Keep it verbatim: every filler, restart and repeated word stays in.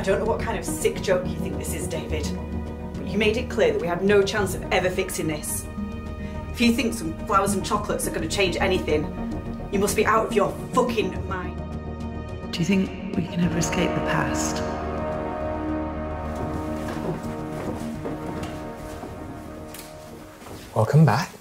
don't know what kind of sick joke you think this is, David, but you made it clear that we had no chance of ever fixing this. If you think some flowers and chocolates are going to change anything, you must be out of your fucking mind. Do you think we can ever escape the past? Welcome back.